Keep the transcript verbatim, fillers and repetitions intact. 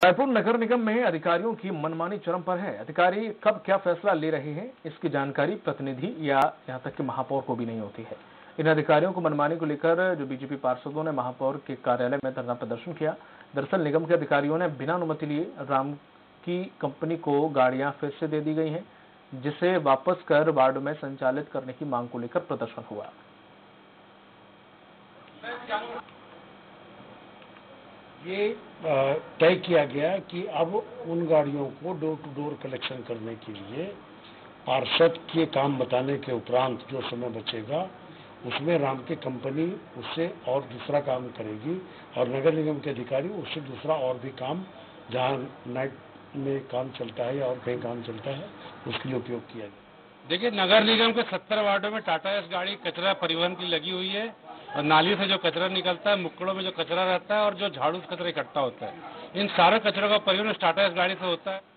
रायपुर नगर निगम में अधिकारियों की मनमानी चरम पर है। अधिकारी कब क्या फैसला ले रहे हैं, इसकी जानकारी प्रतिनिधि या यहां तक कि महापौर को भी नहीं होती है। इन अधिकारियों को मनमानी को लेकर जो बीजेपी पार्षदों ने महापौर के कार्यालय में धरना प्रदर्शन किया। दरअसल निगम के अधिकारियों ने बिना अनुमति लिए राम की कंपनी को गाड़ियां फिर से दे दी गई हैं, जिसे वापस कर वार्ड में संचालित करने की मांग को लेकर प्रदर्शन हुआ। ये तय किया गया कि अब उन गाड़ियों को डोर टू डोर कलेक्शन करने के लिए पार्षद के काम बताने के उपरांत जो समय बचेगा उसमें राम की कंपनी उससे और दूसरा काम करेगी और नगर निगम के अधिकारी उससे दूसरा और भी काम जहां नाइट में काम चलता है या और कहीं काम चलता है उसके लिए उपयोग किया जाए। देखिए, नगर निगम के सत्तर वार्डों में टाटा एस गाड़ी कचरा परिवहन की लगी हुई है और नाली से जो कचरा निकलता है, मुक्कड़ों में जो कचरा रहता है और जो झाड़ू से कचरा इकट्ठा होता है, इन सारे कचरों का परिवहन टाटा एस गाड़ी से होता है।